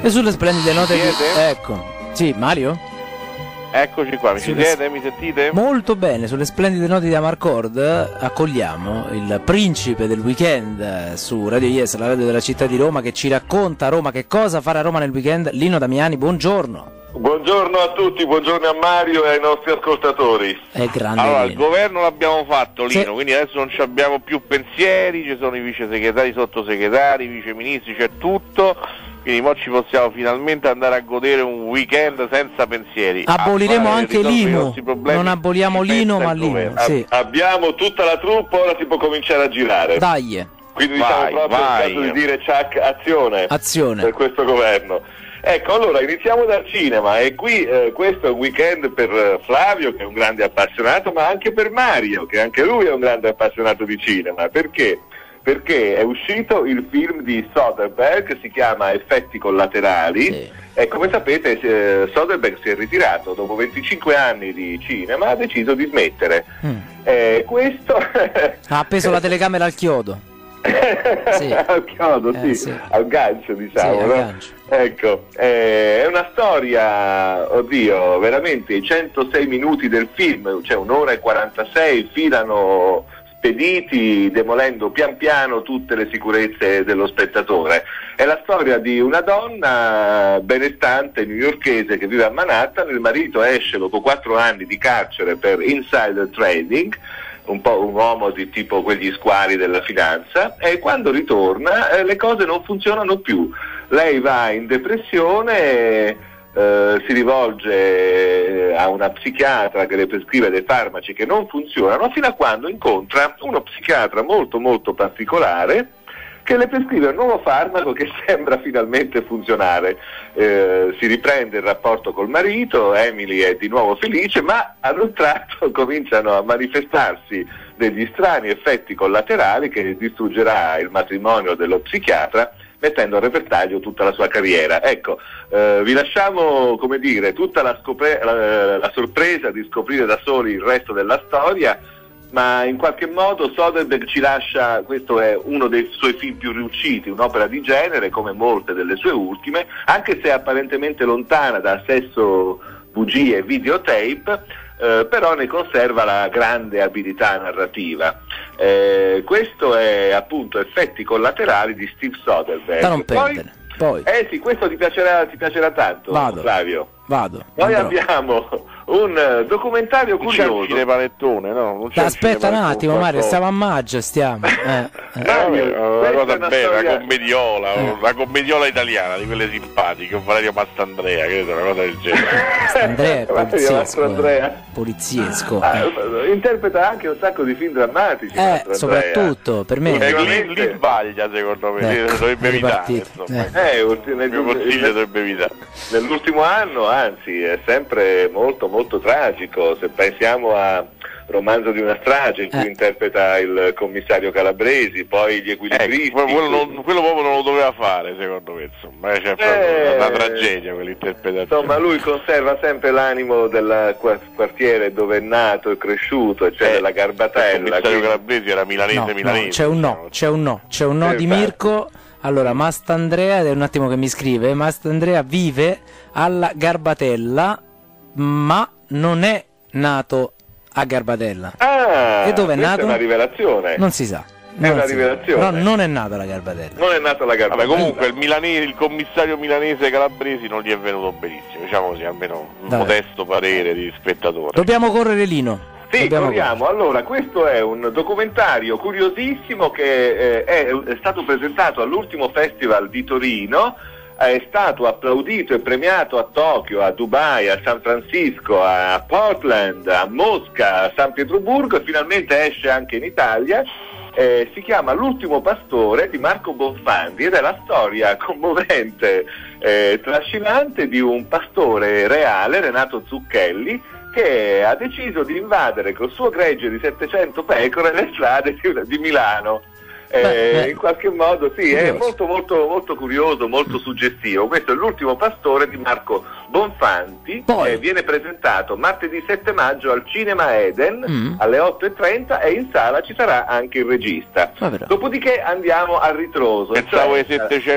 E sulle splendide note di... Siete? Ecco. Sì, Mario? Eccoci qua, mi ci siete? Mi sentite? Molto bene, sulle splendide note di Amarcord accogliamo il principe del weekend su Radio Yes, la radio della città di Roma, che ci racconta a Roma che cosa fare a Roma nel weekend. Lino Damiani, buongiorno. Buongiorno a tutti, buongiorno a Mario e ai nostri ascoltatori. È grande. Allora, il Lino. governo l'abbiamo fatto, Lino, Sì. quindi adesso non ci abbiamo più pensieri, ci sono i vice segretari, i sottosegretari, i viceministri, c'è tutto. Quindi mo ci possiamo finalmente andare a godere un weekend senza pensieri. Aboliremo anche risolvere i l'IMU, nostri problemi, non aboliamo ci l'INO pensa ma il l'IMU, governo. sì. Abbiamo tutta la troupe, ora si può cominciare a girare. Dai, Quindi Vai, diciamo proprio vai. il caso di dire ciak, azione azione. per questo governo. Ecco, allora iniziamo dal cinema e qui questo è un weekend per Flavio, che è un grande appassionato, ma anche per Mario, che anche lui è un grande appassionato di cinema. Perché? Perché è uscito il film di Soderbergh, si chiama Effetti collaterali, Sì. e come sapete Soderbergh si è ritirato dopo 25 anni di cinema, ha deciso di smettere. Questo Ha appeso la telecamera al chiodo. Sì. al chiodo, sì, sì. al gancio, diciamo, Sì, al no? gancio. Ecco, è una storia, oddio, veramente i 106 minuti del film, cioè 1 ora e 46, filano spediti, demolendo pian piano tutte le sicurezze dello spettatore. È la storia di una donna benestante newyorkese che vive a Manhattan. Il marito esce dopo 4 anni di carcere per insider trading, un po' un uomo di tipo quegli squali della finanza, e quando ritorna le cose non funzionano più. Lei va in depressione, si rivolge a una psichiatra che le prescrive dei farmaci che non funzionano, fino a quando incontra uno psichiatra molto molto particolare che le prescrive un nuovo farmaco che sembra finalmente funzionare. Si riprende il rapporto col marito, Emily è di nuovo felice, ma ad un tratto cominciano a manifestarsi degli strani effetti collaterali che distruggerà il matrimonio dello psichiatra, mettendo a repentaglio tutta la sua carriera. Ecco, vi lasciamo, come dire, tutta la sorpresa di scoprire da soli il resto della storia, ma in qualche modo Soderbergh ci lascia, questo è uno dei suoi film più riusciti, un'opera di genere come molte delle sue ultime, anche se apparentemente lontana da sesso, bugie e videotape, però ne conserva la grande abilità narrativa. Questo è appunto Effetti collaterali di Steve Soderbergh. Da non perdere. Poi. Sì, questo ti piacerà tanto, Vado. Flavio. Vado. Noi andrò. abbiamo un documentario Non c'è il curioso. cinepanettone, no? Non c'è il Aspetta un cinepanettone, attimo, Mario, qualcosa. stiamo a maggio, stiamo. Vabbè, Mario, una questa cosa è una bella, storia- una commediola italiana, di quelle simpatiche, con Valerio Mastandrea, credo, una cosa del genere. Andrea è Mario Mastro Andrea. poliziesco. Interpreta anche un sacco di film drammatici. Mastro Andrea. Soprattutto per me. Ultimamente- Lì sbaglia, secondo me, Ecco, dovrebbe evitare. ripartito. Insomma. nel- Il mio consiglio dovrebbe evitare. Nell'ultimo anno, anzi, è sempre molto molto tragico. Se pensiamo a Romanzo di una strage, in cui interpreta il commissario Calabresi, poi Gli equilibristi. Quello proprio non lo doveva fare, secondo me, insomma, c'è proprio una tragedia quell'interpretazione. Insomma, lui conserva sempre l'animo del quartiere dove è nato e cresciuto, cioè della Il Garbatella. commissario quindi- Calabresi era milanese. No, c'è un no di Mirko. Allora, Mastandrea, ed è un attimo che mi scrive, Mastandrea vive alla Garbatella, ma non è nato a Garbatella. Ah, E dove è questa nato? È una rivelazione. Non si sa. È una si sa. rivelazione. Però non è nato alla Garbatella. Non è nato alla Garbatella. Vabbè, comunque il commissario milanese Calabresi non gli è venuto benissimo, diciamo così, almeno un Dai. modesto parere di spettatore. Dobbiamo correre, Lino. Sì, Dobbiamo corriamo. Allora, questo è un documentario curiosissimo che è stato presentato all'ultimo festival di Torino, è stato applaudito e premiato a Tokyo, a Dubai, a San Francisco, a Portland, a Mosca, a San Pietroburgo, e finalmente esce anche in Italia. Si chiama L'ultimo pastore di Marco Bonfandi ed è la storia commovente, trascinante di un pastore reale, Renato Zucchelli, che ha deciso di invadere col suo gregge di 700 pecore le strade di Milano. In qualche modo sì, è molto molto molto curioso, molto suggestivo. Questo è L'ultimo pastore di Marco Bonfanti, Poi. viene presentato martedì 7 maggio al Cinema Eden alle 8:30 e in sala ci sarà anche il regista. Dopodiché andiamo al ritroso. Pensavo le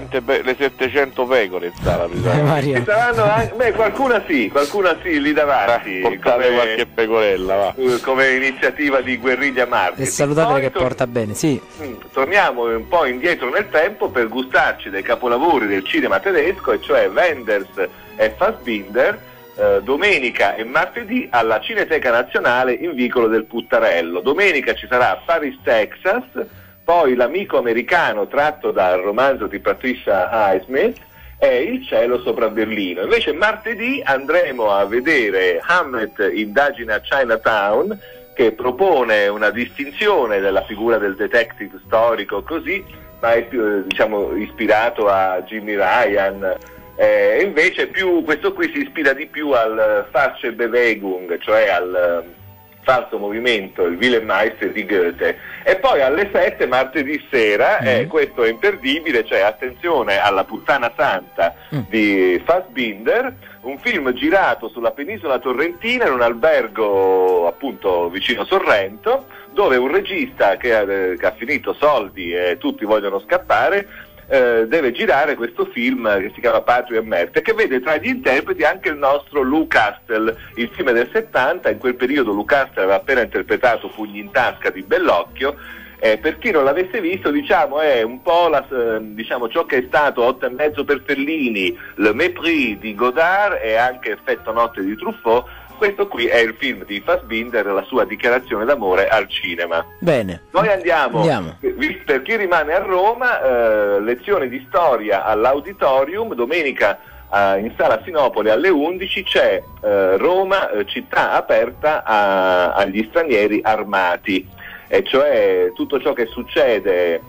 700 pecore in sala. Maria. Ci saranno anche, qualcuna sì, lì davanti. Portare qualche pecorella, va. Come iniziativa di guerriglia marketing. E salutatele che porta bene, sì. Torniamo un po' indietro nel tempo per gustarci dei capolavori del cinema tedesco, e cioè Wenders e Fassbinder, domenica e martedì alla Cineteca Nazionale in Vicolo del Puttarello. Domenica ci sarà Paris, Texas, poi L'amico americano tratto dal romanzo di Patricia Highsmith e Il cielo sopra Berlino. Invece martedì andremo a vedere Hamlet indagine a Chinatown, che propone una distinzione della figura del detective storico così, ma è più ispirato a Jimmy Ryan. Invece questo qui si ispira di più al Falsche Bewegung, cioè al falso movimento, il Wilhelmeister di Goethe. E poi alle 7 martedì sera, questo è imperdibile, cioè attenzione alla Puttana Santa di Fassbinder, un film girato sulla penisola torrentina in un albergo appunto vicino Sorrento, dove un regista che ha finito soldi e tutti vogliono scappare deve girare questo film che si chiama Patria e Merte, che vede tra gli interpreti anche il nostro Lou Castle, il film del 70. In quel periodo Lou Castle aveva appena interpretato Pugni in tasca di Bellocchio. Per chi non l'avesse visto, è un po' ciò che è stato 8,5 per Fellini, Le Mépris di Godard e anche Effetto notte di Truffaut. Questo qui è il film di Fassbinder, la sua dichiarazione d'amore al cinema. Bene. Noi andiamo. Per chi rimane a Roma, lezione di storia all'Auditorium, domenica in sala Sinopoli alle 11 c'è Roma, città aperta agli stranieri armati, e cioè tutto ciò che succede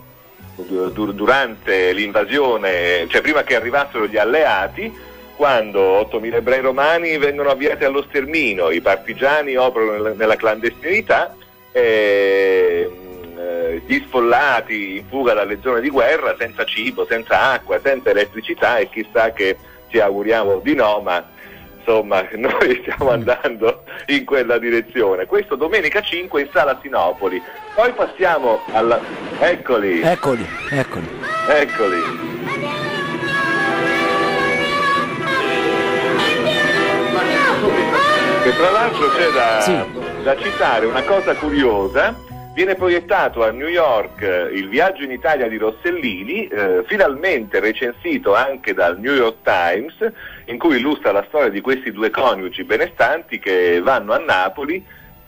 durante l'invasione, cioè prima che arrivassero gli alleati, quando 8.000 ebrei romani vengono avviati allo sterminio, i partigiani operano nella clandestinità, gli sfollati in fuga dalle zone di guerra, senza cibo, senza acqua, senza elettricità, e chissà che ci auguriamo di no, ma insomma noi stiamo andando in quella direzione. Questo domenica 5 in sala Sinopoli. Poi passiamo alla... Eccoli. Che tra l'altro c'è da citare una cosa curiosa. Viene proiettato a New York Il viaggio in Italia di Rossellini, finalmente recensito anche dal New York Times, in cui illustra la storia di questi due coniugi benestanti che vanno a Napoli.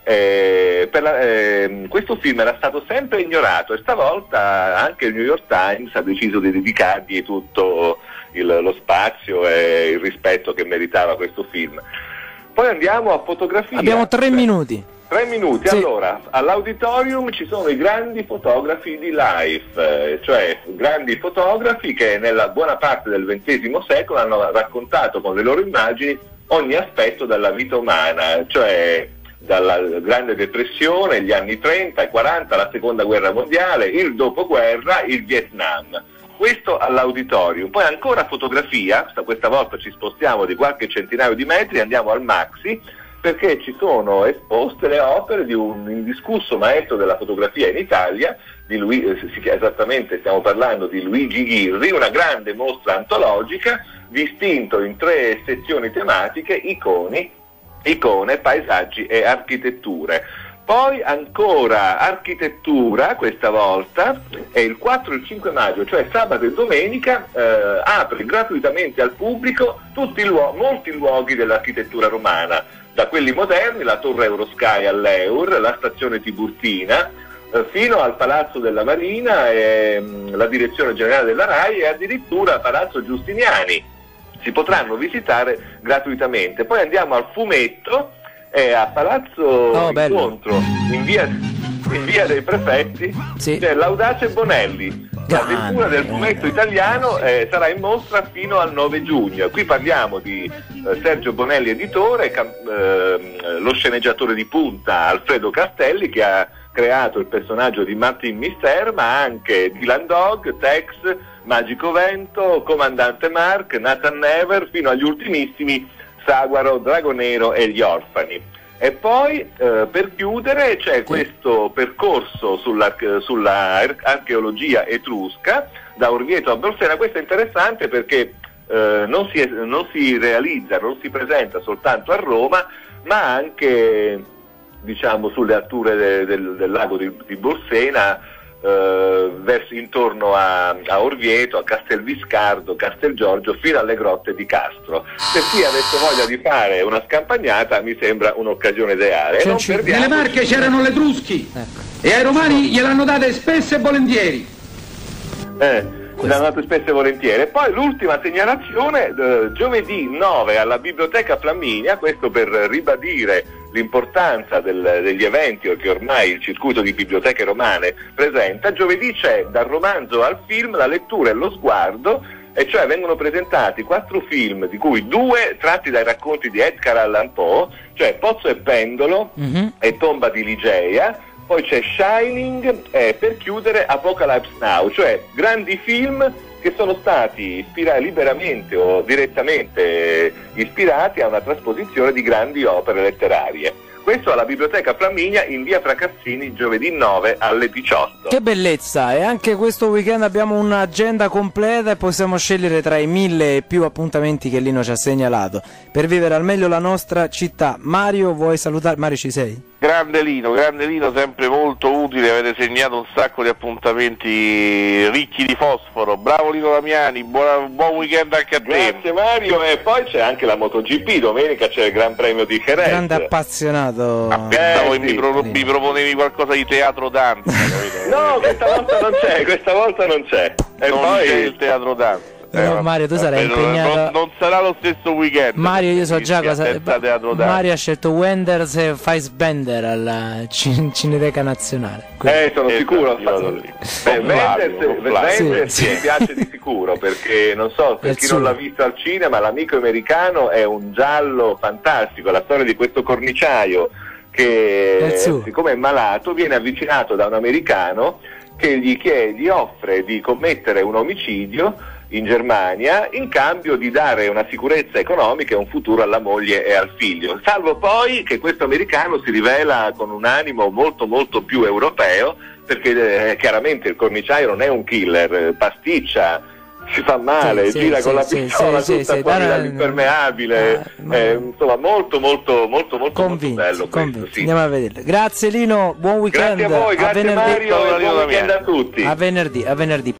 Questo film era stato sempre ignorato e stavolta anche il New York Times ha deciso di dedicargli tutto lo spazio e il rispetto che meritava questo film. Poi andiamo a fotografia. Abbiamo 3 minuti. 3 minuti, sì. Allora, all'Auditorium ci sono i grandi fotografi di Life, cioè grandi fotografi che nella buona parte del XX secolo hanno raccontato con le loro immagini ogni aspetto della vita umana, cioè dalla Grande Depressione, gli anni 30 e 40, la Seconda Guerra Mondiale, il dopoguerra, il Vietnam. Questo all'Auditorium. Poi ancora fotografia, questa volta ci spostiamo di qualche centinaio di metri, andiamo al Maxi, perché ci sono esposte le opere di un indiscusso maestro della fotografia in Italia, esattamente stiamo parlando di Luigi Ghirri, una grande mostra antologica, distinto in 3 sezioni tematiche: icone, paesaggi e architetture. Poi ancora architettura, questa volta, è il 4 e il 5 maggio, cioè sabato e domenica, apre gratuitamente al pubblico molti luoghi dell'architettura romana, da quelli moderni, la Torre Eurosky all'Eur, la stazione Tiburtina, fino al Palazzo della Marina, la Direzione Generale della RAI e addirittura Palazzo Giustiniani. Si potranno visitare gratuitamente. Poi andiamo al Fumetto, a Palazzo Incontro, in via dei Prefetti, sì. C'è l'Audace Bonelli. L'avventura del fumetto italiano sarà in mostra fino al 9 giugno. Qui parliamo di Sergio Bonelli editore, lo sceneggiatore di punta Alfredo Castelli, che ha creato il personaggio di Martin Mister, ma anche Dylan Dog, Tex, Magico Vento, Comandante Mark, Nathan Never, fino agli ultimissimi Saguaro, Dragonero e gli Orfani. E poi per chiudere c'è questo percorso sulla archeologia etrusca da Orvieto a Bolsena. Questo è interessante perché non si realizza, non si presenta soltanto a Roma, ma anche diciamo sulle alture del lago di Bolsena, verso intorno a Orvieto, a Castelviscardo, Castelgiorgio, fino alle grotte di Castro. Per chi avesse voglia di fare una scampagnata mi sembra un'occasione ideale. Nelle Marche c'erano gli Etruschi, e ai Romani gliel'hanno date spesso e volentieri. L'hanno dato spesso e volentieri. E poi l'ultima segnalazione, giovedì 9 alla Biblioteca Flaminia, questo per ribadire l'importanza degli eventi che ormai il circuito di biblioteche romane presenta. Giovedì c'è dal romanzo al film la lettura e lo sguardo, e cioè vengono presentati 4 film, di cui 2 tratti dai racconti di Edgar Allan Poe, cioè Pozzo e Pendolo e Tomba di Ligeia. Poi c'è Shining e per chiudere Apocalypse Now, cioè grandi film che sono stati liberamente o direttamente ispirati a una trasposizione di grandi opere letterarie. Questo alla Biblioteca Flaminia in via Fracassini giovedì 9 alle 18. Che bellezza! E anche questo weekend abbiamo un'agenda completa e possiamo scegliere tra i 1000 e più appuntamenti che Lino ci ha segnalato per vivere al meglio la nostra città. Mario, vuoi salutare? Mario, ci sei? Grande Lino, sempre molto utile, avete segnato un sacco di appuntamenti ricchi di fosforo. Bravo Lino Damiani, buon weekend anche a te. Grazie Mario, e poi c'è anche la MotoGP, domenica c'è il Gran Premio di Jerez. Grande appassionato. Pensavo che mi proponevi qualcosa di teatro danza. No, questa volta non c'è. E non poi c'è il teatro danza. No, Mario, tu sarai impegnato. Non sarà lo stesso weekend. Mario, io so già cosa. Mario ha scelto Wenders e Fassbender alla Cineteca Nazionale. Sono sicuro. Wenders mi piace di sicuro, perché non so, per chi non l'ha visto al cinema, L'amico americano è un giallo fantastico, la storia di questo corniciaio che siccome è malato viene avvicinato da un americano che gli offre di commettere un omicidio in Germania in cambio di dare una sicurezza economica e un futuro alla moglie e al figlio, salvo poi che questo americano si rivela con un animo molto molto più europeo, perché chiaramente il corniciaio non è un killer, pasticcia, si fa male, gira con la pistola tutta fuori dall'impermeabile, insomma molto bello questo, sì. Andiamo a vederlo. Grazie Lino, buon weekend. Grazie a voi, grazie Mario, e buon weekend a tutti. A venerdì.